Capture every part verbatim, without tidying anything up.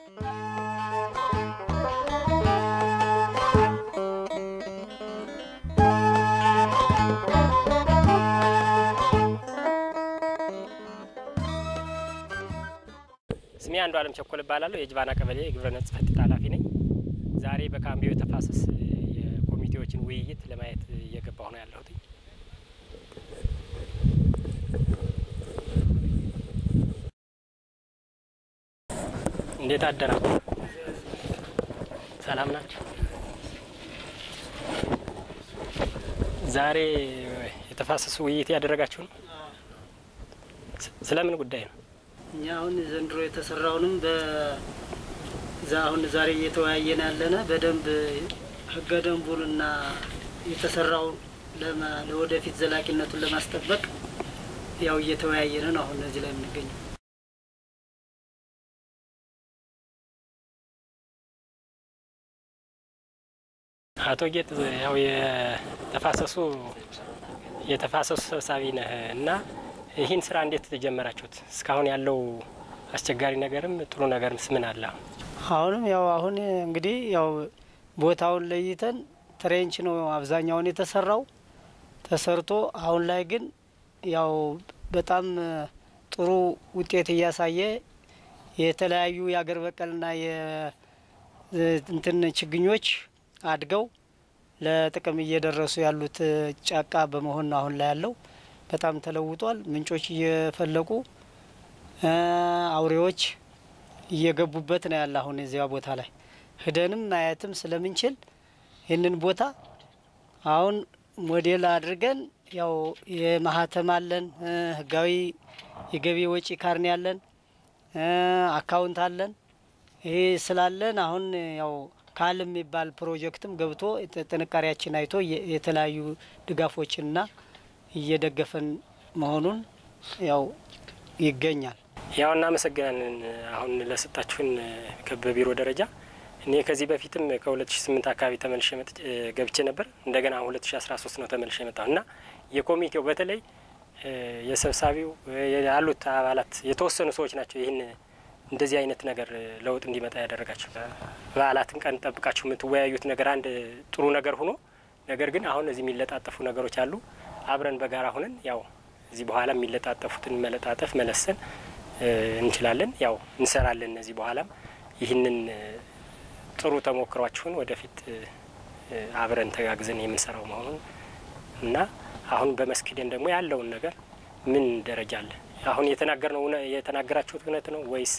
ስሜ አንዱ ዓለም ቸኮል ባላለው የጅባና ቀበሌ ግብርና ጽሕፈት ቤት ኃላፊ ነኝ። ዛሬ በካምቢዮ ተፋሰስ የኮሚቴዎችን ውይይት ለማየት እየገባሁ ነው ያለሁት። እንዴት አደራችሁ? ሰላም ናችሁ? ዛሬ የተፋሰስ ውይይት ያደረጋችሁ ነው? ስለምን ጉዳይ ነው? እኛ አሁን ዘንድሮ የተሰራውንም በዛ አሁን ዛሬ እየተወያየን ያለና በደንብ ህገ ደንቡንና የተሰራው ለወደፊት ዘላቂነቱን ለማስጠበቅ ያው እየተወያየን ነው አሁን እዚህ ላይ የምንገኘው። አቶ ጌጥ ያው የተፋሰሱ የተፋሰሱ ሰብሳቢ ነህ እና ይህን ስራ እንዴት ተጀመራችሁት? እስካሁን ያለው አስቸጋሪ ነገርም ጥሩ ነገርም ምን አለ? አሁንም ያው አሁን እንግዲህ ያው ቦታውን ለይተን ትሬንች ነው አብዛኛውን የተሰራው ተሰርቶ አሁን ላይ ግን ያው በጣም ጥሩ ውጤት እያሳየ የተለያዩ ያገር በቀልና የእንትን ችግኞች አድገው ለጥቅም እየደረሱ ያሉት ጫቃ በመሆን ነው አሁን ላይ ያለው በጣም ተለውጧል። ምንጮች እየፈለቁ አውሬዎች እየገቡበት ነው ያለ አሁን እዚያ ቦታ ላይ ሄደንም ማየትም ስለምንችል ይህንን ቦታ አሁን ሞዴል አድርገን ያው የማህተም አለን ህጋዊ የገቢ ወጪ ካርኔ ያለን አካውንት አለን። ይሄ ስላለን አሁን ያው ካልም የሚባል ፕሮጀክትም ገብቶ ጥንቃቄያችን አይቶ የተለያዩ ድጋፎችንና እየደገፈን መሆኑን ያው ይገኛል። ያው እናመሰግናለን አሁን ለሰጣችሁን ከበቢሮ ደረጃ። እኔ ከዚህ በፊትም ከ2008 አካባቢ ተመልሼ መጥቼ ገብቼ ነበር። እንደገና ሁለት ሺህ አስራ ሶስት ነው ተመልሼ መጣሁና የኮሚቴው በተለይ የሰብሳቢው ያሉት አባላት የተወሰኑ ሰዎች ናቸው ይህን እንደዚህ አይነት ነገር ለውጥ እንዲመጣ ያደረጋችሁ። በዓላትን ቀን ጠብቃችሁ የምትወያዩት ነገር አንድ ጥሩ ነገር ሆኖ ነገር ግን አሁን እዚህ የሚለጣጠፉ ነገሮች አሉ። አብረን በጋራ ሆነን ያው እዚህ በኋላ የሚለጣጠፉትን መለጣጠፍ መለሰን እንችላለን ያው እንሰራለን። እዚህ በኋላም ይህንን ጥሩ ተሞክሯችሁን ወደፊት አብረን ተጋግዘን የምንሰራው መሆኑን እና አሁን በመስኪደን ደግሞ ያለውን ነገር ምን ደረጃ አለ አሁን የተናገርነው የተናገራችሁት እውነት ነው ወይስ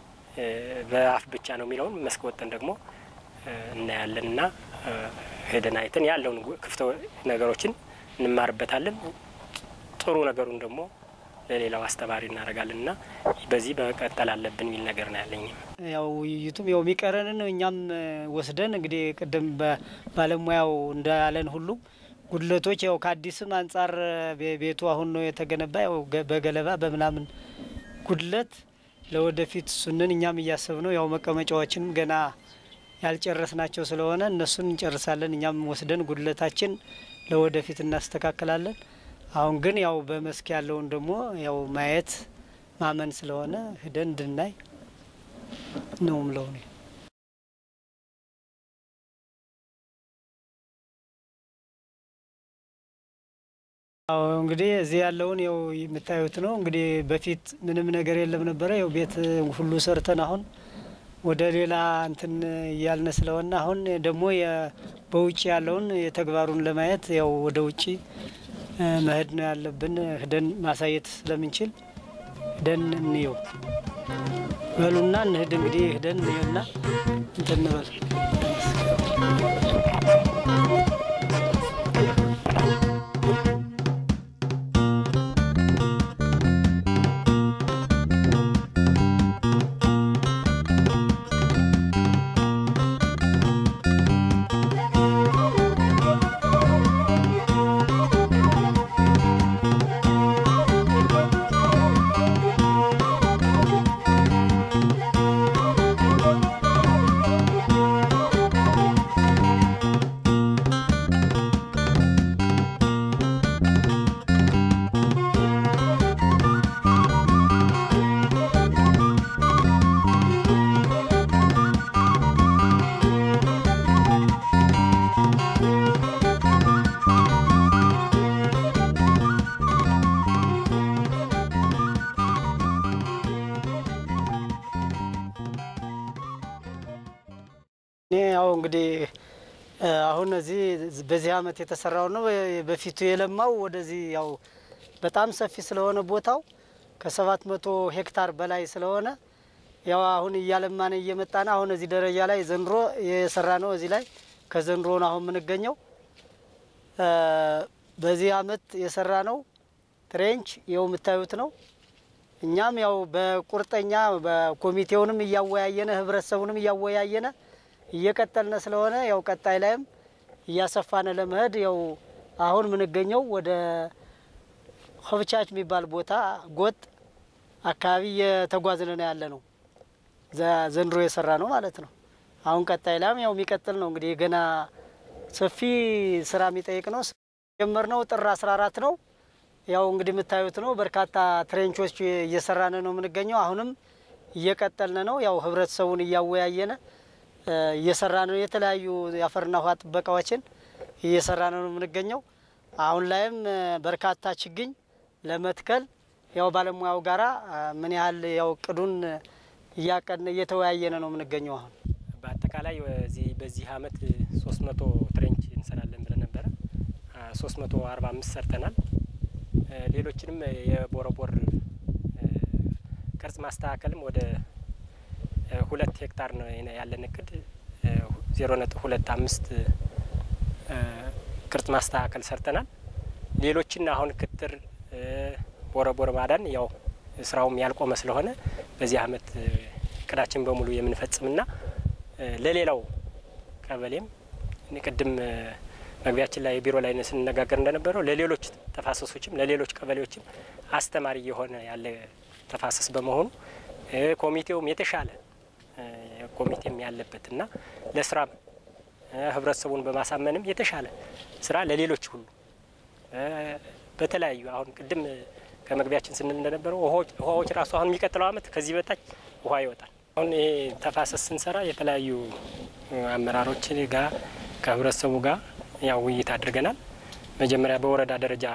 በአፍ ብቻ ነው የሚለውን መስከወተን ደግሞ እናያለንና ሄደን አይተን ያለውን ክፍተ ነገሮችን እንማርበታለን። ጥሩ ነገሩን ደግሞ ለሌላው አስተባሪ እናረጋለንና በዚህ በቀጠል አለብን የሚል ነገር ነው ያለኝ። ያው ዩቲዩብ ያው ሚቀረንን እኛም ወስደን እንግዲህ ቀደም ባለሙያው እንዳለን ሁሉ ጉድለቶች ያው ከአዲስም አንፃር ቤቱ አሁን ነው የተገነባ ያው በገለባ በመናምን ጉድለት ለወደፊት ሱነን እኛም እያሰብነው ያው መቀመጫዎችን ገና ያልጨረስናቸው ስለሆነ እነሱን እንጨርሳለን። እኛም ወስደን ጉድለታችን ለወደፊት እናስተካክላለን። አሁን ግን ያው በመስክ ያለውን ደግሞ ያው ማየት ማመን ስለሆነ ሄደን እንድናይ ነው ምለው ነው። አው እንግዲህ እዚህ ያለውን ያው የምታዩት ነው። እንግዲህ በፊት ምንም ነገር የለም ነበር። ያው ቤት ሁሉ ሰርተን አሁን ወደ ሌላ እንትን ያልነ ስለሆነ አሁን ደግሞ በውጪ ያለውን የተግባሩን ለማየት ያው ወደ ውጪ መሄድ ነው ያለብን። ሄደን ማሳየት ስለምንችል ሄደን እንየው በሉና እንሄድ እንግዲህ ሄደን እንየውና እንትን እንበል። ያው እንግዲህ አሁን እዚህ በዚህ አመት የተሰራው ነው በፊቱ የለማው ወደዚህ ያው በጣም ሰፊ ስለሆነ ቦታው ከሰባት መቶ ሄክታር በላይ ስለሆነ ያው አሁን እያለማነ እየመጣና አሁን እዚህ ደረጃ ላይ ዘንድሮ የሰራ ነው እዚህ ላይ ከዘንድሮ ነው አሁን ምንገኘው በዚህ አመት የሰራ ነው ትሬንች ያው የምታዩት ነው እኛም ያው በቁርጠኛ በኮሚቴውንም እያወያየነ ህብረተሰቡንም እያወያየነ እየቀጠልነ ስለሆነ ያው ቀጣይ ላይም እያሰፋነ ለመሄድ ያው አሁን ምንገኘው ወደ ሆብቻች የሚባል ቦታ ጎጥ አካባቢ የተጓዝነ ነው ያለ ነው ዘንድሮ የሰራ ነው ማለት ነው አሁን ቀጣይ ላይም ያው የሚቀጥል ነው እንግዲህ ገና ሰፊ ስራ የሚጠይቅ ነው ጀመርነው ጥር አስራ አራት ነው ያው እንግዲህ የምታዩት ነው በርካታ ትሬንቾች እየሰራነ ነው ምንገኘው አሁንም እየቀጠልነ ነው ያው ህብረተሰቡን እያወያየነ እየሰራነ ነው የተለያዩ ያፈርና ውሃ ጥበቃዎችን እየሰራነ ነው ምንገኘው አሁን ላይም በርካታ ችግኝ ለመትከል ያው ባለሙያው ጋራ ምን ያህል ያው ቅዱን እያቀድነ እየተወያየነ ነው ምንገኘው አሁን በአጠቃላይ በዚህ በዚህ አመት ሶስት መቶ ትሬንች እንሰራለን ብለን ነበር ሶስት መቶ አርባ አምስት ሰርተናል ሌሎችንም የቦረቦር ቅርጽ ማስተካከልም ወደ ሁለት ሄክታር ነው ያለን እቅድ ዜሮ ነጥብ ሁለት አምስት ቅርጽ ማስተካከል ሰርተናል ሌሎችን አሁን ክትር ቦረቦር ማዳን ያው ስራውም ያልቆመ ስለሆነ በዚህ አመት እቅዳችን በሙሉ የምንፈጽምና ለሌላው ቀበሌም ንቅድም መግቢያችን ላይ ቢሮ ላይ ስንነጋገር እንደነበረው ለሌሎች ተፋሰሶችም ለሌሎች ቀበሌዎችም አስተማሪ የሆነ ያለ ተፋሰስ በመሆኑ ኮሚቴውም የተሻለ ኮሚቴም ያለበትና ለስራም ህብረተሰቡን በማሳመንም የተሻለ ስራ ለሌሎች ሁሉ በተለያዩ አሁን ቅድም ከመግቢያችን ስንል እንደነበረው ውሃዎች ራሱ አሁን የሚቀጥለው አመት ከዚህ በታች ውሃ ይወጣል አሁን ይሄ ተፋሰስ ስንሰራ የተለያዩ አመራሮች ጋር ከህብረተሰቡ ጋር ያው ውይይት አድርገናል መጀመሪያ በወረዳ ደረጃ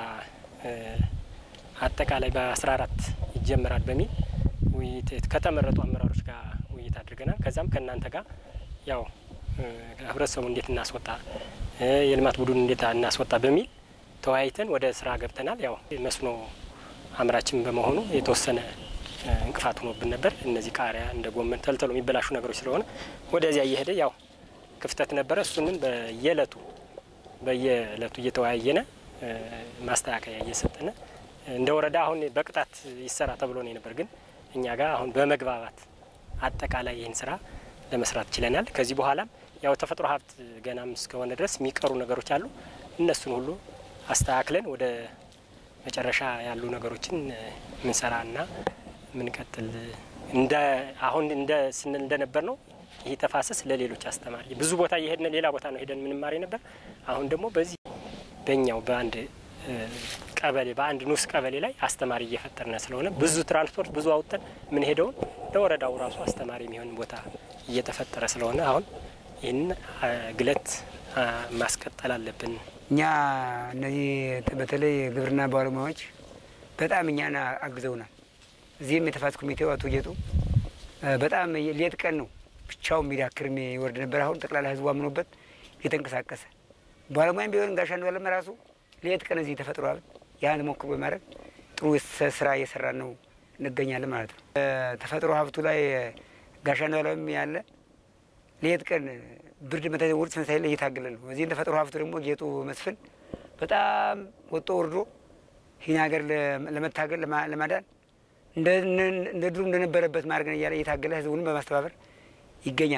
አጠቃላይ በአስራ አራት ይጀምራል በሚል ውይይት ከተመረጡ አመራሮች ጋር ውይይት አድርገናል ከዛም ከናንተ ጋር ያው ህብረተሰቡ እንዴት እናስወጣ የልማት ቡድን እንዴት እናስወጣ በሚል ተወያይተን ወደ ስራ ገብተናል ያው መስኖ አምራችን በመሆኑ የተወሰነ እንቅፋት ሆኖብን ነበር እነዚህ ቃሪያ እንደ ጎመን ተልተሎ የሚበላሹ ነገሮች ስለሆነ ወደዚያ እየሄደ ያው ክፍተት ነበር እሱንም በየለቱ በየለቱ እየተወያየነ ማስተካከያ እየሰጠነ እንደ ወረዳ አሁን በቅጣት ይሰራ ተብሎ ነው ነበር ግን እኛ ጋር አሁን በመግባባት አጠቃላይ ይህን ስራ ለመስራት ችለናል ከዚህ በኋላ ያው ተፈጥሮ ሀብት ገናም እስከሆነ ድረስ የሚቀሩ ነገሮች አሉ እነሱን ሁሉ አስተካክለን ወደ መጨረሻ ያሉ ነገሮችን ምን ሰራና ምን ቀጥል እንደ አሁን እንደ ስንል እንደነበር ነው ይሄ ተፋሰስ ለሌሎች አስተማሪ ብዙ ቦታ እየሄድን ሌላ ቦታ ነው ሄደን ምን ማሪ ነበር አሁን ደግሞ በዚህ በእኛው በአንድ ቀበሌ በአንድ ንስ ቀበሌ ላይ አስተማሪ እየፈጠርነ ስለሆነ ብዙ ትራንስፖርት ብዙ አውጥተን ምን ሄደው ለወረዳው ራሱ አስተማሪ የሚሆን ቦታ እየተፈጠረ ስለሆነ አሁን ይህን ግለት ማስቀጠል አለብን እኛ እነዚህ በተለይ ግብርና ባለሙያዎች በጣም እኛን አግዘውናል እዚህም የተፋሰስ ኮሚቴው አቶ ጌጡ በጣም ሌት ቀን ነው ብቻው ሚዳክርም ይወርድ ነበር አሁን ጠቅላላ ህዝቡ አምኖበት የተንቀሳቀሰ ባለሙያም ቢሆን ጋሻን ወለም ራሱ ሌት ቀን እዚህ ተፈጥሯል ያን ሞክሮ በማድረግ ጥሩ ስራ እየሰራ ነው እንገኛለን ማለት ነው ተፈጥሮ ሀብቱ ላይ ጋሻን ወለም ያለ ሌት ቀን ብርድ መታየ ወርጽ ፈንሳይ ላይ እየታገለ ነው እዚህ ተፈጥሮ ሀብቱ ደግሞ ጌጡ መስፍን በጣም ወጦ ወርዶ ይህን ሀገር ለመታገል ለማዳን እንደ እንደ ድሩ እንደነበረበት ማርገን እያለ እየታገለ ህዝቡን በማስተባበር ይገኛል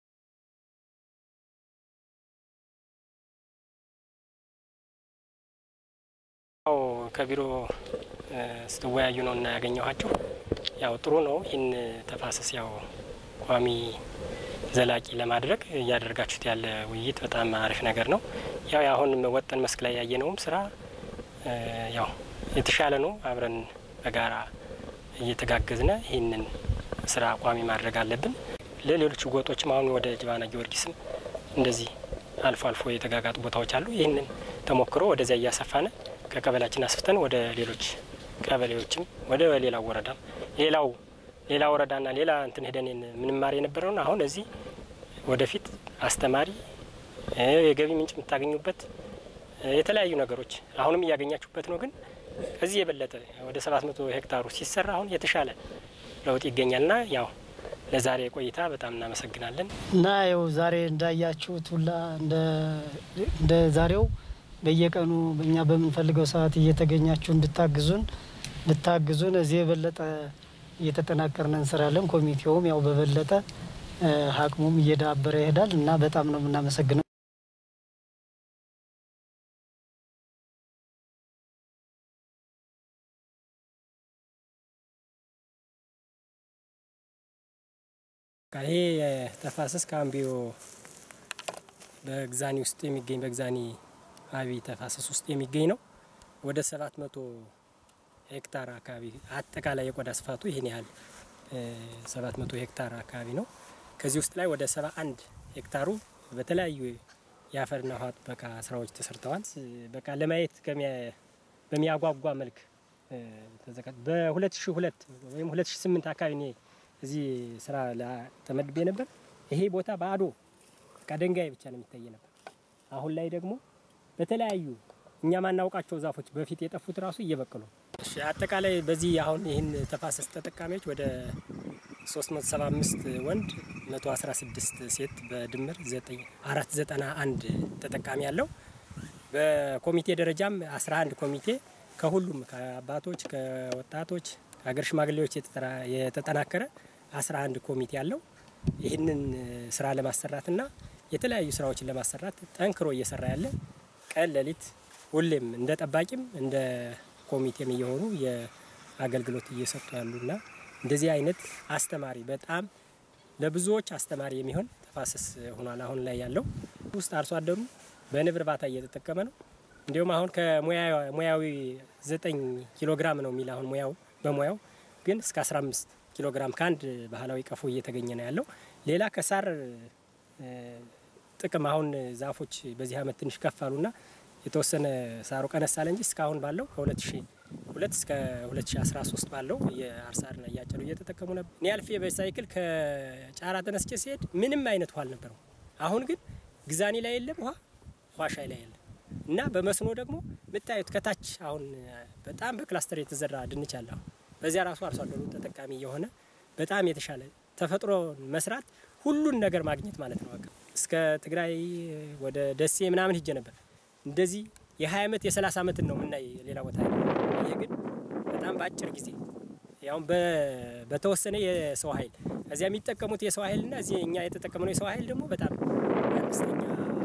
አው ከቢሮ ስተወያዩ ነው እና ያገኘኋቸው ያው ጥሩ ነው ይህን ተፋሰስ ያው ቋሚ ዘላቂ ለማድረግ ያደርጋችሁት ያለ ውይይት በጣም አሪፍ ነገር ነው ያው አሁን ወጣን መስክ ላይ ያየነውም ስራ ያው የተሻለ ነው አብረን በጋራ እየተጋገዝነ ይህንን ስራ ቋሚ ማድረግ አለብን ለሌሎች ጎጦችም አሁን ወደ ጅባና ጊዮርጊስም እንደዚህ አልፎ አልፎ የተጋጋጡ ቦታዎች አሉ ይህንን ተሞክሮ ወደዚያ እያሰፋነ ከቀበላችን አስፍተን ወደ ሌሎች ቀበሌዎችም ወደ ሌላው ወረዳም ሌላው ሌላ ወረዳና ሌላ እንትን ሄደን ምን ማር የነበረውና አሁን እዚህ ወደፊት አስተማሪ የገቢ ምንጭ የምታገኙበት የተለያዩ ነገሮች አሁንም እያገኛችሁበት ነው። ግን ከዚህ የበለጠ ወደ ሰባት መቶ ሄክታሩ ሲሰራ አሁን የተሻለ ለውጥ ይገኛልና ያው ለዛሬ ቆይታ በጣም እናመሰግናለን። እና ያው ዛሬ እንዳያችሁት ሁላ እንደ እንደ ዛሬው በየቀኑ በእኛ በምንፈልገው ሰዓት እየተገኛችሁ እንድታግዙን ልታግዙን እዚህ የበለጠ እየተጠናከርን እንሰራለን። ኮሚቴውም ያው በበለጠ አቅሙም እየዳበረ ይሄዳል እና በጣም ነው የምናመሰግነው። ይሄ ተፋሰስ ካምቢዮ በግዛኒ ውስጥ የሚገኝ በግዛኒ አቢ ተፋሰስ ውስጥ የሚገኝ ነው። ወደ ሰባት መቶ ሄክታር አካባቢ አጠቃላይ የቆዳ ስፋቱ ይሄን ያህል ሰባት መቶ ሄክታር አካባቢ ነው። ከዚህ ውስጥ ላይ ወደ ሰባ አንድ ሄክታሩ በተለያዩ የአፈርና ውሃ ጥበቃ ስራዎች ተሰርተዋል። በቃ ለማየት በሚያጓጓ መልክ ተዘጋጅ በ2002 ወይም ሁለት ሺህ ስምንት አካባቢ ነው እዚህ ስራ ተመድቤ ነበር። ይሄ ቦታ ባዶ በቃ ድንጋይ ብቻ ነው የሚታይ ነበር። አሁን ላይ ደግሞ በተለያዩ እኛ ማናውቃቸው ዛፎች በፊት የጠፉት ራሱ እየበቀሉ እሺ አጠቃላይ በዚህ አሁን ይሄን ተፋሰስ ተጠቃሚዎች ወደ ሶስት መቶ ሰባ አምስት ወንድ መቶ አስራ ስድስት ሴት በድምር አራት መቶ ዘጠና አንድ ተጠቃሚ ያለው በኮሚቴ ደረጃም አስራ አንድ ኮሚቴ ከሁሉም ከአባቶች ከወጣቶች ሀገር ሽማግሌዎች የተጠናከረ አስራ አንድ ኮሚቴ ያለው ይህንን ስራ ለማሰራትና የተለያዩ ስራዎችን ለማሰራት ጠንክሮ እየሰራ ያለ ቀን ለሊት ሁሌም እንደ ጠባቂም እንደ ኮሚቴም እየሆኑ የአገልግሎት እየሰጡ ያሉና እንደዚህ አይነት አስተማሪ በጣም ለብዙዎች አስተማሪ የሚሆን ተፋሰስ ሆኗል። አሁን ላይ ያለው ውስጥ አርሶ አደሩ በንብ እርባታ እየተጠቀመ ነው። እንዲሁም አሁን ከሙያዊ ዘጠኝ ኪሎ ግራም ነው የሚል አሁን ሙያው በሙያው ግን እስከ አስራ አምስት ኪሎ ግራም ካንድ ባህላዊ ቀፎ እየተገኘ ነው ያለው። ሌላ ከሳር ጥቅም አሁን ዛፎች በዚህ አመት ትንሽ ከፋሉና የተወሰነ ሳሩ ቀነሳለ እንጂ እስካሁን ባለው ከሁለት ሺህ ሁለት እስከ ሁለት ሺህ አስራ ሶስት ባለው የአርሳርና ያጨዱ እየተጠቀሙ ነበር። እኔ አልፌ በሳይክል ከጫራ ተነስቼ ሲሄድ ምንም አይነት ውሃ አልነበረው። አሁን ግን ግዛኒ ላይ የለም ውሃ ኋሻይ ላይ የለም እና በመስኖ ደግሞ ምታዩት ከታች አሁን በጣም በክላስተር የተዘራ ድንች አለ። በዚያ ራሱ አርሶ አደሩ ተጠቃሚ የሆነ በጣም የተሻለ ተፈጥሮ መስራት ሁሉን ነገር ማግኘት ማለት ነው። በቃ እስከ ትግራይ ወደ ደሴ ምናምን ሄጄ ነበር። እንደዚህ የ20 አመት የ30 አመት ነው ምናይ ሌላ ቦታ ይሄ ግን በጣም በአጭር ጊዜ ያው በተወሰነ የሰው ኃይል እዚያ የሚጠቀሙት የሰው ኃይልና እዚህ እኛ የተጠቀመነው የሰው ኃይል ደግሞ በጣም አነስተኛ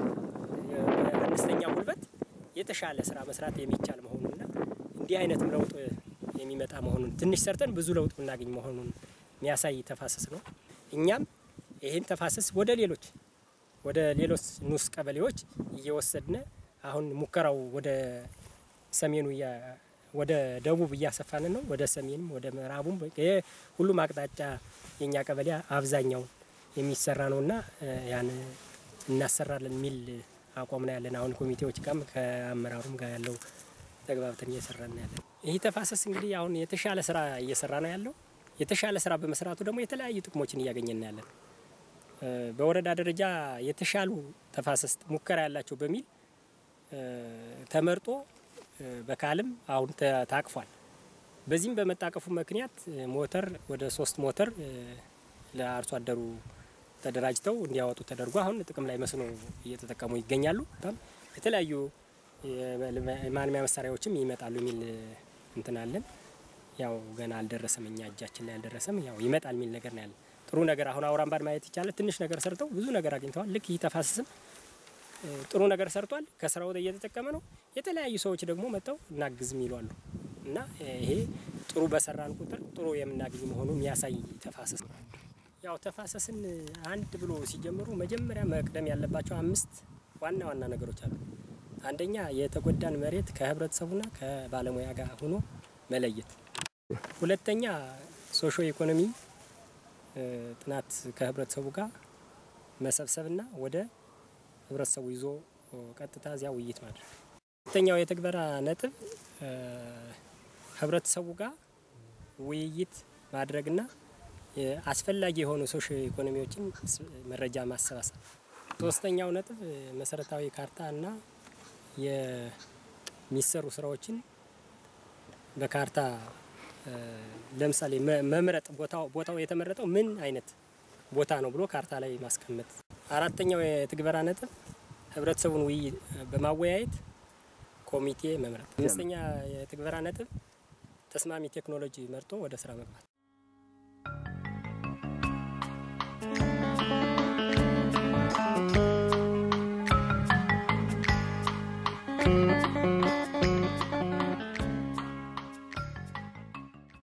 አነስተኛ ጉልበት የተሻለ ስራ መስራት የሚቻል መሆኑንና እንዲህ አይነት ለውጥ የሚመጣ መሆኑን ትንሽ ሰርተን ብዙ ለውጥ እናገኝ መሆኑን የሚያሳይ ተፋሰስ ነው። እኛም ይሄን ተፋሰስ ወደ ሌሎች ወደ ሌሎች ንዑስ ቀበሌዎች እየወሰድነ አሁን ሙከራው ወደ ሰሜኑ ወደ ደቡብ እያሰፋን ነው። ወደ ሰሜንም ወደ ምዕራቡም ሁሉም አቅጣጫ የኛ ቀበሌ አብዛኛው የሚሰራ ነውና ያን እናሰራለን ሚል አቋም ነው ያለን። አሁን ኮሚቴዎች ጋርም ከአመራሩም ጋር ያለው ተግባብተን እየሰራን ያለን ይሄ ተፋሰስ እንግዲህ አሁን የተሻለ ስራ እየሰራ ነው ያለው። የተሻለ ስራ በመስራቱ ደግሞ የተለያዩ ጥቅሞችን እያገኘን ያለን በወረዳ ደረጃ የተሻሉ ተፋሰስ ሙከራ ያላቸው በሚል ተመርጦ በካልም አሁን ታቅፏል። በዚህም በመጣቀፉ ምክንያት ሞተር ወደ ሶስት ሞተር ለአርሶ አደሩ ተደራጅተው እንዲያወጡ ተደርጎ አሁን ጥቅም ላይ መስኖ እየተጠቀሙ ይገኛሉ። በጣም የተለያዩ የማልሚያ መሳሪያዎችም ይመጣሉ የሚል እንትን አለን። ያው ገና አልደረሰም፣ እኛ እጃችን ላይ አልደረሰም። ያው ይመጣል የሚል ነገር ነው ያለ። ጥሩ ነገር አሁን አውራምባድ ማየት ይቻላል። ትንሽ ነገር ሰርተው ብዙ ነገር አግኝተዋል። ልክ ይህ ተፋሰስም ጥሩ ነገር ሰርቷል። ከስራው እየተጠቀመ ነው። የተለያዩ ሰዎች ደግሞ መጥተው እናግዝም ይሏሉ እና ይሄ ጥሩ በሰራን ቁጥር ጥሩ የምናገኝ መሆኑን የሚያሳይ ተፋሰስ ነው። ያው ተፋሰስን አንድ ብሎ ሲጀምሩ መጀመሪያ መቅደም ያለባቸው አምስት ዋና ዋና ነገሮች አሉ። አንደኛ የተጎዳን መሬት ከህብረተሰቡና ከባለሙያ ጋር ሆኖ መለየት። ሁለተኛ ሶሾ ኢኮኖሚ ጥናት ከህብረተሰቡ ጋር መሰብሰብና ወደ ህብረተሰቡ ይዞ ቀጥታ እዚያ ውይይት ማድረግ። ሁለተኛው የተግበራ ነጥብ ህብረተሰቡ ጋር ውይይት ማድረግና አስፈላጊ የሆኑ ሶሺዮ ኢኮኖሚዎችን መረጃ ማሰባሰብ። ሶስተኛው ነጥብ መሰረታዊ ካርታ እና የሚሰሩ ስራዎችን በካርታ ለምሳሌ መምረጥ ቦታው ቦታው የተመረጠው ምን አይነት ቦታ ነው ብሎ ካርታ ላይ ማስቀመጥ። አራተኛው የትግበራ ነጥብ ህብረተሰቡን ውይይት በማወያየት ኮሚቴ መምረጥ። አምስተኛ የትግበራ ነጥብ ተስማሚ ቴክኖሎጂ መርጦ ወደ ስራ መግባት።